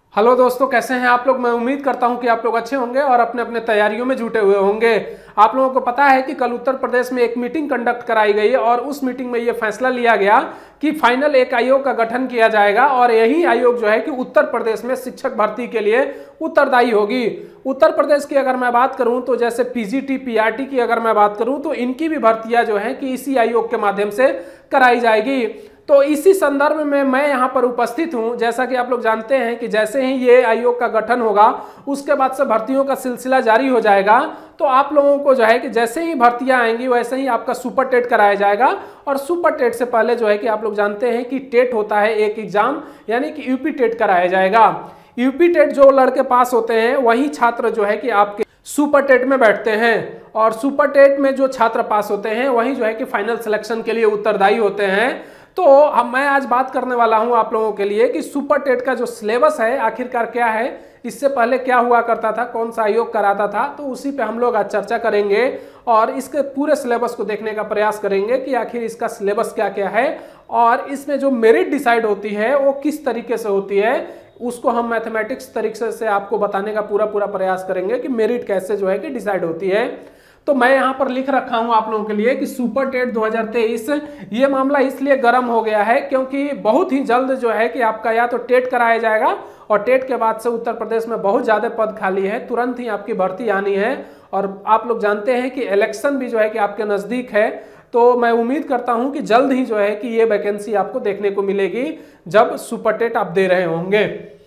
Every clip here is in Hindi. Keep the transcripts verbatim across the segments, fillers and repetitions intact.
हेलो दोस्तों, कैसे हैं आप लोग। मैं उम्मीद करता हूं कि आप लोग अच्छे होंगे और अपने अपने तैयारियों में जुटे हुए होंगे। आप लोगों को पता है कि कल उत्तर प्रदेश में एक मीटिंग कंडक्ट कराई गई और उस मीटिंग में यह फैसला लिया गया कि फाइनल एक आयोग का गठन किया जाएगा और यही आयोग जो है कि उत्तर प्रदेश में शिक्षक भर्ती के लिए उत्तरदायी होगी। उत्तर प्रदेश की अगर मैं बात करूं तो जैसे पीजीटी, पीआरटी की अगर मैं बात करूं तो इनकी भी भर्तियां जो है कि इसी आयोग के माध्यम से कराई जाएगी। तो इसी संदर्भ में मैं यहाँ पर उपस्थित हूँ। जैसा कि आप लोग जानते हैं कि जैसे ही ये आयोग का गठन होगा उसके बाद से भर्तियों का सिलसिला जारी हो जाएगा। तो आप लोगों को जो है कि जैसे ही भर्तियां आएंगी वैसे ही आपका सुपर टेट कराया जाएगा। और सुपर टेट से पहले जो है कि आप लोग जानते हैं कि टेट होता है एक एग्जाम, यानी कि यूपी टेट कराया जाएगा। यूपी टेट जो लड़के पास होते हैं वही छात्र जो है कि आपके सुपर टेट में बैठते हैं और सुपर टेट में जो छात्र पास होते हैं वही जो है कि फाइनल सिलेक्शन के लिए उत्तरदायी होते हैं। तो हम मैं आज बात करने वाला हूं आप लोगों के लिए कि सुपर टेट का जो सिलेबस है आखिरकार क्या है, इससे पहले क्या हुआ करता था, कौन सा आयोग कराता था, तो उसी पे हम लोग आज चर्चा करेंगे और इसके पूरे सिलेबस को देखने का प्रयास करेंगे कि आखिर इसका सिलेबस क्या क्या है और इसमें जो मेरिट डिसाइड होती है वो किस तरीके से होती है, उसको हम मैथमेटिक्स तरीके से आपको बताने का पूरा पूरा प्रयास करेंगे कि मेरिट कैसे जो है कि डिसाइड होती है। तो मैं यहां पर लिख रखा हूं आप लोगों के लिए कि सुपर टेट दो हज़ार तेईस ये मामला इसलिए गर्म हो गया है क्योंकि बहुत ही जल्द जो है कि आपका या तो टेट कराया जाएगा और टेट के बाद से उत्तर प्रदेश में बहुत ज्यादा पद खाली है, तुरंत ही आपकी भर्ती आनी है। और आप लोग जानते हैं कि इलेक्शन भी जो है कि आपके नजदीक है, तो मैं उम्मीद करता हूं कि जल्द ही जो है कि ये वैकेंसी आपको देखने को मिलेगी जब सुपर टेट आप दे रहे होंगे।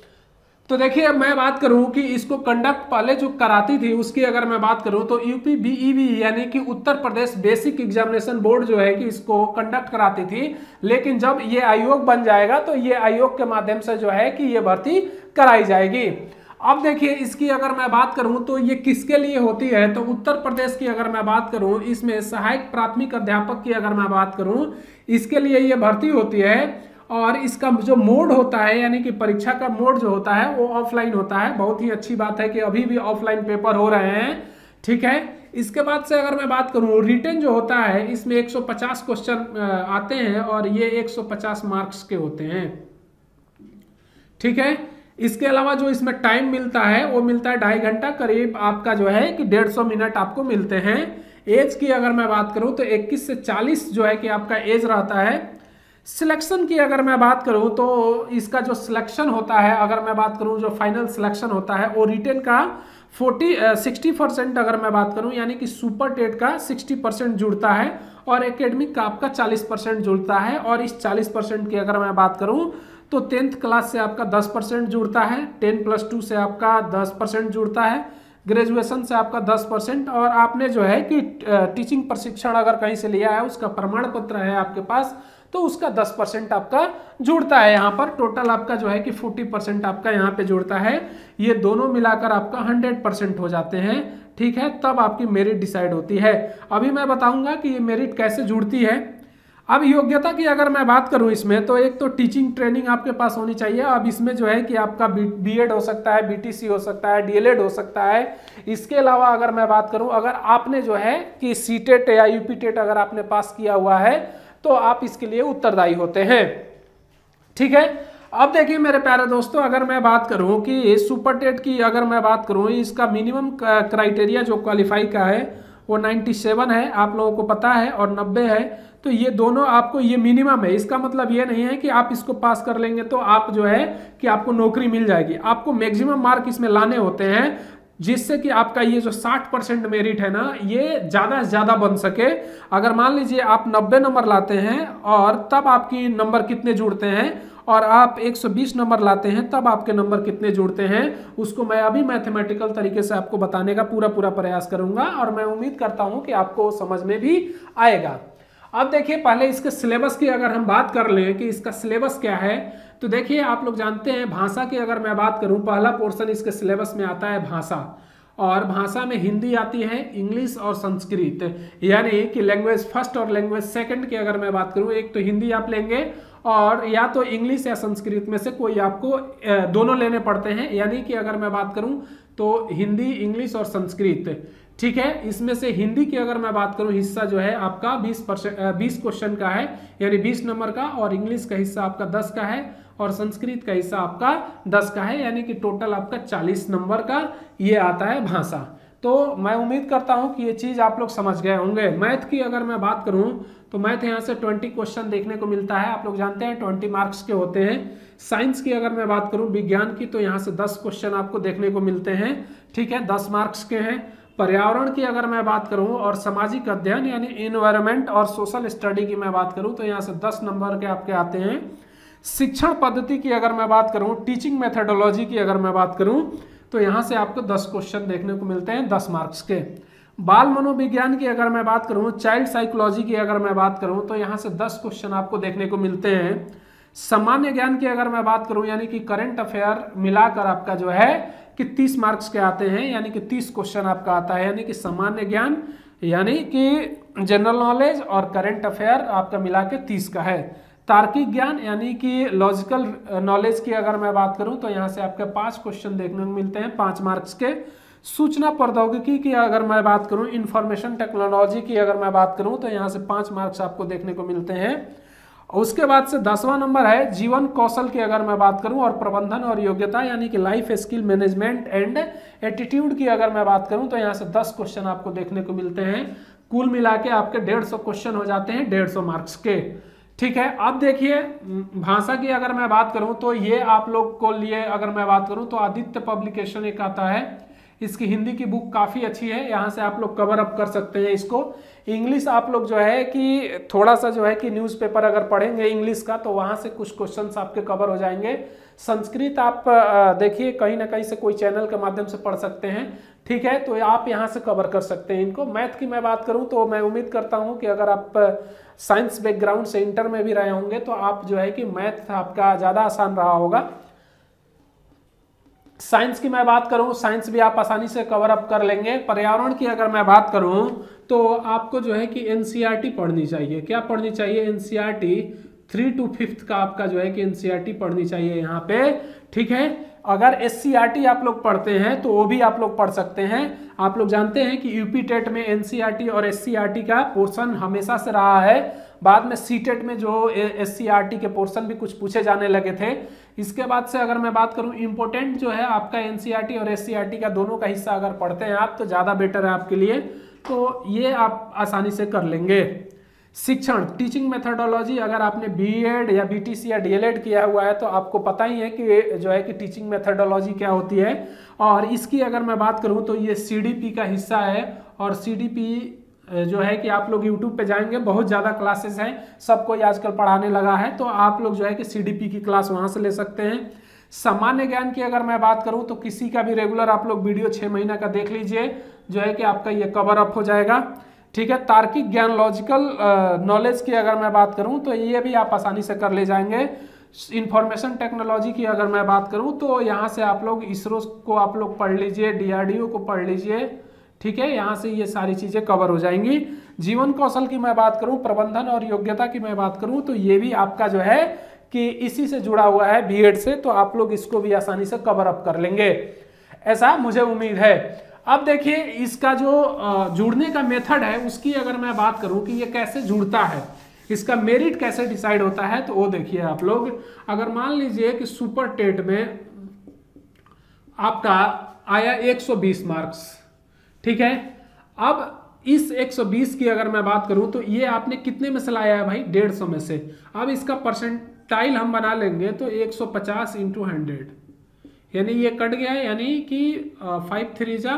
तो देखिए, अब मैं बात करूं कि इसको कंडक्ट पहले जो कराती थी उसकी अगर मैं बात करूं तो यूपी बीईबी यानी कि Uttar Pradesh basic examination board जो है कि इसको कंडक्ट कराती थी। लेकिन जब ये आयोग बन जाएगा तो ये आयोग के माध्यम से जो है कि ये भर्ती कराई जाएगी। अब देखिए, इसकी अगर मैं बात करूं तो ये किसके लिए होती है, तो उत्तर प्रदेश की अगर मैं बात करूं इसमें सहायक प्राथमिक अध्यापक की अगर मैं बात करूं इसके लिए ये भर्ती होती है। और इसका जो मोड होता है यानी कि परीक्षा का मोड जो होता है वो ऑफलाइन होता है। बहुत ही अच्छी बात है कि अभी भी ऑफलाइन पेपर हो रहे हैं, ठीक है। इसके बाद से अगर मैं बात करूं रिटन जो होता है इसमें एक सौ पचास क्वेश्चन आते हैं और ये एक सौ पचास मार्क्स के होते हैं, ठीक है। इसके अलावा जो इसमें टाइम मिलता है वो मिलता है ढाई घंटा, करीब आपका जो है कि डेढ़ सौ मिनट आपको मिलते हैं। एज की अगर मैं बात करूं तो इक्कीस से चालीस जो है कि आपका एज रहता है। सिलेक्शन की अगर मैं बात करूं तो इसका जो सिलेक्शन होता है, अगर मैं बात करूं जो फाइनल सिलेक्शन होता है वो रिटेन का चालीस साठ परसेंट अगर मैं बात करूं यानी कि सुपर टेट का साठ परसेंट जुड़ता है और एकेडमिक का आपका चालीस परसेंट जुड़ता है। और इस चालीस परसेंट की अगर मैं बात करूं तो टेंथ क्लास से आपका दस परसेंट जुड़ता है, टेन प्लस टू से आपका दस परसेंट जुड़ता है, ग्रेजुएशन से आपका दस परसेंट और आपने जो है कि टीचिंग प्रशिक्षण अगर कहीं से लिया है उसका प्रमाण पत्र है आपके पास तो उसका दस परसेंट आपका जुड़ता है। यहाँ पर टोटल आपका जो है कि चालीस परसेंट आपका यहाँ पे जुड़ता है। ये दोनों मिलाकर आपका सौ परसेंट हो जाते हैं, ठीक है। तब आपकी मेरिट डिसाइड होती है। अभी मैं बताऊंगा कि ये मेरिट कैसे जुड़ती है। अब योग्यता की अगर मैं बात करूं इसमें तो एक तो टीचिंग ट्रेनिंग आपके पास होनी चाहिए। अब इसमें जो है कि आपका बीएड हो सकता है, बीटीसी हो सकता है, डीएलएड हो सकता है। इसके अलावा अगर मैं बात करूं अगर आपने जो है कि सीटेट या यूपी टेट अगर आपने पास किया हुआ है तो आप इसके लिए उत्तरदायी होते हैं, ठीक है। अब देखिए मेरे प्यारे दोस्तों, अगर मैं बात करूं कि सुपर टेट की अगर मैं बात करूं इसका मिनिमम क्राइटेरिया जो क्वालिफाई का है वो सत्तानवे है, आप लोगों को पता है, और नब्बे है। तो ये दोनों आपको ये मिनिमम है। इसका मतलब ये नहीं है कि आप इसको पास कर लेंगे तो आप जो है कि आपको नौकरी मिल जाएगी। आपको मैक्सिमम मार्क इसमें लाने होते हैं जिससे कि आपका ये जो साठ परसेंट मेरिट है ना ये ज़्यादा से ज़्यादा बन सके। अगर मान लीजिए आप नब्बे नंबर लाते हैं और तब आपकी नंबर कितने जुड़ते हैं और आप एक सौ बीस नंबर लाते हैं तब आपके नंबर कितने जुड़ते हैं, उसको मैं अभी मैथमेटिकल तरीके से आपको बताने का पूरा पूरा प्रयास करूंगा और मैं उम्मीद करता हूं कि आपको समझ में भी आएगा। अब देखिए, पहले इसके सिलेबस की अगर हम बात कर लें कि इसका सिलेबस क्या है तो देखिए, आप लोग जानते हैं भाषा की अगर मैं बात करूं पहला पोर्शन इसके सिलेबस में आता है भाषा। और भाषा में हिंदी आती है, इंग्लिश और संस्कृत, यानी कि लैंग्वेज फर्स्ट और लैंग्वेज सेकंड की अगर मैं बात करूं एक तो हिंदी आप लेंगे और या तो इंग्लिश या संस्कृत में से कोई आपको दोनों लेने पड़ते हैं। यानी कि अगर मैं बात करूं तो हिंदी, इंग्लिश और संस्कृत, ठीक है। इसमें से हिंदी की अगर मैं बात करूं हिस्सा जो है आपका बीस परसेंट बीस क्वेश्चन का है यानी बीस नंबर का, और इंग्लिश का हिस्सा आपका दस का है और संस्कृत का हिस्सा आपका दस का है, यानी कि टोटल आपका चालीस नंबर का ये आता है भाषा। तो मैं उम्मीद करता हूं कि ये चीज़ आप लोग समझ गए होंगे। मैथ की अगर मैं बात करूं तो मैथ यहाँ से ट्वेंटी क्वेश्चन देखने को मिलता है, आप लोग जानते हैं ट्वेंटी मार्क्स के होते हैं। साइंस की अगर मैं बात करूं, विज्ञान की, तो यहाँ से दस क्वेश्चन आपको देखने को मिलते हैं, ठीक है, दस मार्क्स के हैं। पर्यावरण की अगर मैं बात करूं और सामाजिक अध्ययन यानी इन्वायरमेंट और सोशल स्टडी की मैं बात करूं तो यहाँ से दस नंबर के आपके आते हैं। शिक्षण पद्धति की अगर मैं बात करूं, टीचिंग मेथडोलॉजी की अगर मैं बात करूं तो यहाँ से आपको दस क्वेश्चन देखने को मिलते हैं दस मार्क्स के। बाल मनोविज्ञान की अगर मैं बात करूं, चाइल्ड साइकोलॉजी की अगर मैं बात करूं तो यहाँ से दस क्वेश्चन आपको देखने को मिलते हैं। सामान्य ज्ञान की अगर मैं बात करूं यानी कि करंट अफेयर मिलाकर आपका जो है कि तीस मार्क्स के आते हैं, यानी कि तीस क्वेश्चन आपका आता है, यानी कि सामान्य ज्ञान यानी कि जनरल नॉलेज और करंट अफेयर आपका मिला के तीस का है। तार्किक ज्ञान यानी कि लॉजिकल नॉलेज की अगर मैं बात करूं तो यहाँ से आपके पांच क्वेश्चन देखने को मिलते हैं पांच मार्क्स के। सूचना प्रौद्योगिकी की अगर मैं बात करूं, इंफॉर्मेशन टेक्नोलॉजी की अगर मैं बात करूं तो यहाँ से पांच मार्क्स आपको देखने को मिलते हैं। उसके बाद से दसवां नंबर है जीवन कौशल की अगर मैं बात करूं और प्रबंधन और योग्यता यानी कि life skill management and attitude की अगर मैं बात करूं तो यहाँ से दस क्वेश्चन आपको देखने को मिलते हैं। कुल मिला के आपके डेढ़ सौ क्वेश्चन हो जाते हैं डेढ़ सौ मार्क्स के, ठीक है। अब देखिए भाषा की अगर मैं बात करूं तो ये आप लोग को लिए अगर मैं बात करूं तो आदित्य पब्लिकेशन एक आता है, इसकी हिंदी की बुक काफ़ी अच्छी है, यहाँ से आप लोग कवर अप कर सकते हैं इसको। इंग्लिश आप लोग जो है कि थोड़ा सा जो है कि न्यूज़पेपर अगर पढ़ेंगे इंग्लिश का तो वहाँ से कुछ क्वेश्चंस आपके कवर हो जाएंगे। संस्कृत आप देखिए कहीं ना कहीं से कोई चैनल के माध्यम से पढ़ सकते हैं, ठीक है, तो आप यहाँ से कवर कर सकते हैं इनको। मैथ की मैं बात करूँ तो मैं उम्मीद करता हूँ कि अगर आप साइंस बैकग्राउंड से इंटर में भी रहे होंगे तो आप जो है कि मैथ आपका ज़्यादा आसान रहा होगा। साइंस की मैं बात करूं, साइंस भी आप आसानी से कवर अप कर लेंगे। पर्यावरण की अगर मैं बात करूं तो आपको जो है कि एनसीईआरटी पढ़नी चाहिए। क्या पढ़नी चाहिए? एनसीईआरटी थ्री टू फिफ्थ का आपका जो है कि एनसीईआरटी पढ़नी चाहिए यहाँ पे, ठीक है। अगर एससीईआरटी आप लोग पढ़ते हैं तो वो भी आप लोग पढ़ सकते हैं। आप लोग जानते हैं कि यूपी टेट में एनसीईआरटी और एससीईआरटी का पोर्शन हमेशा से रहा है, बाद में सी टेट में जो एससीईआरटी के पोर्शन भी कुछ पूछे जाने लगे थे। इसके बाद से अगर मैं बात करूं इम्पोर्टेंट जो है आपका एनसीईआरटी और एससीईआरटी का दोनों का हिस्सा अगर पढ़ते हैं आप तो ज़्यादा बेटर है आपके लिए, तो ये आप आसानी से कर लेंगे। शिक्षण टीचिंग मेथडोलॉजी, अगर आपने बीएड या बीटीसी या डीएलएड किया हुआ है तो आपको पता ही है कि जो है कि टीचिंग मेथडोलॉजी क्या होती है। और इसकी अगर मैं बात करूं तो ये सीडीपी का हिस्सा है, और सीडीपी जो है कि आप लोग यूट्यूब पे जाएंगे बहुत ज़्यादा क्लासेस हैं, सब कोई आजकल पढ़ाने लगा है, तो आप लोग जो है कि सीडीपी की क्लास वहाँ से ले सकते हैं। सामान्य ज्ञान की अगर मैं बात करूं तो किसी का भी रेगुलर आप लोग वीडियो छः महीना का देख लीजिए, जो है कि आपका ये कवर अप हो जाएगा, ठीक है। तार्किक ज्ञान लॉजिकल नॉलेज की अगर मैं बात करूं तो ये भी आप आसानी से कर ले जाएंगे। इंफॉर्मेशन टेक्नोलॉजी की अगर मैं बात करूं तो यहाँ से आप लोग इसरो को आप लोग पढ़ लीजिए, डीआरडीओ को पढ़ लीजिए, ठीक है, यहाँ से ये सारी चीज़ें कवर हो जाएंगी। जीवन कौशल की मैं बात करूँ, प्रबंधन और योग्यता की मैं बात करूँ तो ये भी आपका जो है कि इसी से जुड़ा हुआ है बीएड से, तो आप लोग इसको भी आसानी से कवर अप कर लेंगे, ऐसा मुझे उम्मीद है। अब देखिए इसका जो जुड़ने का मेथड है उसकी अगर मैं बात करूं कि ये कैसे जुड़ता है, इसका मेरिट कैसे डिसाइड होता है, तो वो देखिए आप लोग। अगर मान लीजिए कि सुपर टेट में आपका आया एक सौ बीस मार्क्स, ठीक है, अब इस एक सौ बीस की अगर मैं बात करूं तो ये आपने कितने में से लाया है भाई? डेढ़ सौ में से। अब इसका परसेंटाइल हम बना लेंगे तो एक सौ पचास इंटू हंड्रेड, यानी ये कट गया है, यानी कि फाइव थ्री जा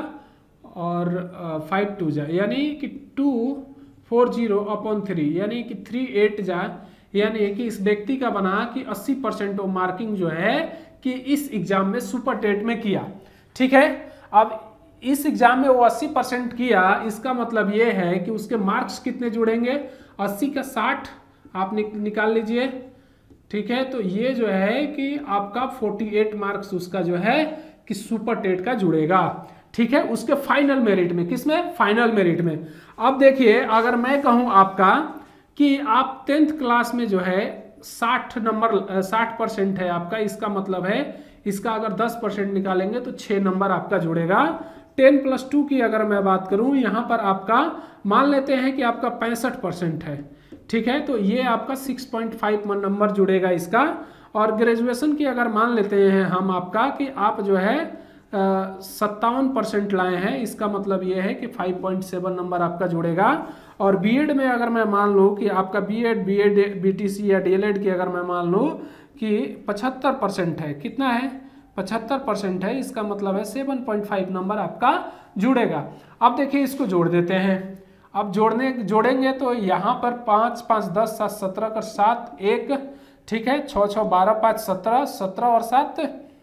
और फाइव टू जा, यानी कि two four zero upon three, यानी कि थ्री एट जा, यानी कि इस व्यक्ति का बना कि अस्सी परसेंट ऑफ मार्किंग जो है कि इस एग्जाम में सुपर टेट में किया, ठीक है। अब इस एग्जाम में वो अस्सी परसेंट किया, इसका मतलब ये है कि उसके मार्क्स कितने जुड़ेंगे? अस्सी का साठ आप निकाल लीजिए, ठीक है, तो ये जो है कि आपका अड़तालीस मार्क्स उसका जो है कि सुपर टेट का जुड़ेगा, ठीक है, उसके फाइनल मेरिट में। किसमें? फाइनल मेरिट में। अब देखिए अगर मैं कहूं आपका कि आप टेंथ क्लास में जो है साठ नंबर साठ परसेंट है आपका, इसका मतलब है इसका अगर दस परसेंट निकालेंगे तो छः नंबर आपका जुड़ेगा। टेन प्लस टू की अगर मैं बात करूं यहाँ पर आपका मान लेते हैं कि आपका पैंसठ परसेंट है, ठीक है, तो ये आपका सिक्स पॉइंट फाइव नंबर जुड़ेगा इसका। और ग्रेजुएशन की अगर मान लेते हैं हम आपका कि आप जो है सत्तावन परसेंट लाए हैं, इसका मतलब ये है कि फाइव पॉइंट सेवन नंबर आपका जुड़ेगा। और बीएड में अगर मैं मान लूँ कि आपका बीएड बीएड बीटीसी या डीएलएड की अगर मैं मान लूँ कि पचहत्तर परसेंट है, कितना है पचहत्तर परसेंट है, इसका मतलब है सेवन पॉइंट फाइव नंबर आपका जुड़ेगा। अब देखिए इसको जोड़ देते हैं। अब जोड़ने जोड़ेंगे तो यहाँ पर पाँच पाँच दस सात सत्रह कर सात एक, ठीक है, छः छः बारह पाँच सत्रह, सत्रह और सात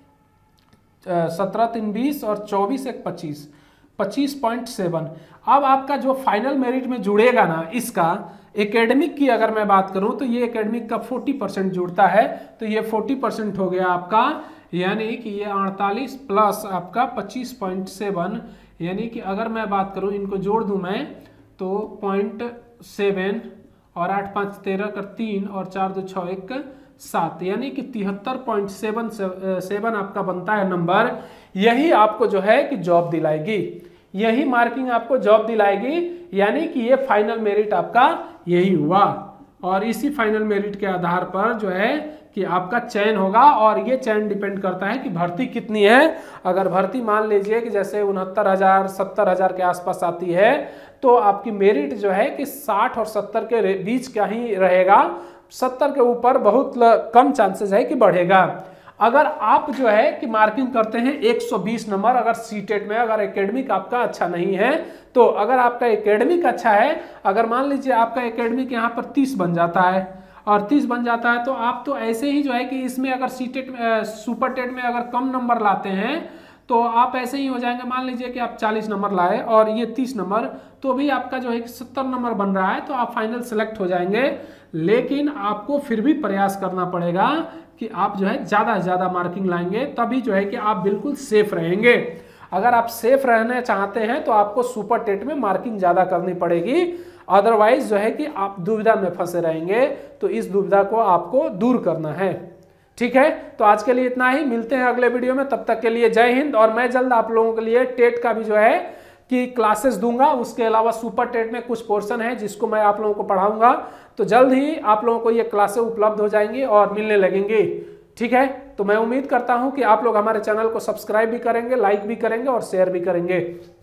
सत्रह तीन बीस और चौबीस एक पच्चीस, पच्चीस पॉइंट सेवन। अब आपका जो फाइनल मेरिट में जुड़ेगा ना, इसका एकेडमिक की अगर मैं बात करूं तो ये एकेडमिक का चालीस परसेंट जुड़ता है, तो ये चालीस परसेंट हो गया आपका, यानी कि ये अड़तालीस प्लस आपका पच्चीस पॉइंट सेवन, यानी कि अगर मैं बात करूं इनको जोड़ दूं मैं तो पॉइंट सेवन और आठ पाँच तेरह कर तीन और चार दो छः एक सात, यानी कि तिहत्तर पॉइंट सेवन सेवन आपका बनता है नंबर। यही आपको जो है कि जॉब दिलाएगी, यही मार्किंग आपको जॉब दिलाएगी, यानी कि ये फाइनल मेरिट आपका यही हुआ। और इसी फाइनल मेरिट के आधार पर जो है कि आपका चयन होगा, और ये चयन डिपेंड करता है कि भर्ती कितनी है। अगर भर्ती मान लीजिए कि जैसे उनहत्तर हजार सत्तर हजार के आसपास आती है, तो आपकी मेरिट जो है कि साठ और सत्तर के बीच का ही रहेगा, सत्तर के ऊपर बहुत कम चांसेस है कि बढ़ेगा। अगर आप जो है कि मार्किंग करते हैं एक सौ बीस नंबर, अगर सीटेट में अगर एकेडमिक आपका अच्छा नहीं है, तो अगर आपका एकेडमिक अच्छा है, अगर मान लीजिए आपका एकेडमिक यहाँ पर तीस बन जाता है और तीस बन जाता है, तो आप तो ऐसे ही जो है कि इसमें अगर सीटेट में सुपर टेट में अगर कम नंबर लाते हैं तो आप ऐसे ही हो जाएंगे। मान लीजिए कि आप चालीस नंबर लाए और ये तीस नंबर, तो भी आपका जो है कि सत्तर नंबर बन रहा है, तो आप फाइनल सेलेक्ट हो जाएंगे। लेकिन आपको फिर भी प्रयास करना पड़ेगा कि आप जो है ज़्यादा से ज़्यादा मार्किंग लाएंगे, तभी जो है कि आप बिल्कुल सेफ रहेंगे। अगर आप सेफ रहना चाहते हैं तो आपको सुपर टेट में मार्किंग ज़्यादा करनी पड़ेगी, अदरवाइज जो है कि आप दुविधा में फंसे रहेंगे। तो इस दुविधा को आपको दूर करना है, ठीक है। तो आज के लिए इतना ही, मिलते हैं अगले वीडियो में, तब तक के लिए जय हिंद। और मैं जल्द आप लोगों के लिए टेट का भी जो है कि क्लासेस दूंगा, उसके अलावा सुपर टेट में कुछ पोर्शन है जिसको मैं आप लोगों को पढ़ाऊंगा, तो जल्द ही आप लोगों को ये क्लासेस उपलब्ध हो जाएंगी और मिलने लगेंगी, ठीक है। तो मैं उम्मीद करता हूं कि आप लोग हमारे चैनल को सब्सक्राइब भी करेंगे, लाइक भी करेंगे और शेयर भी करेंगे।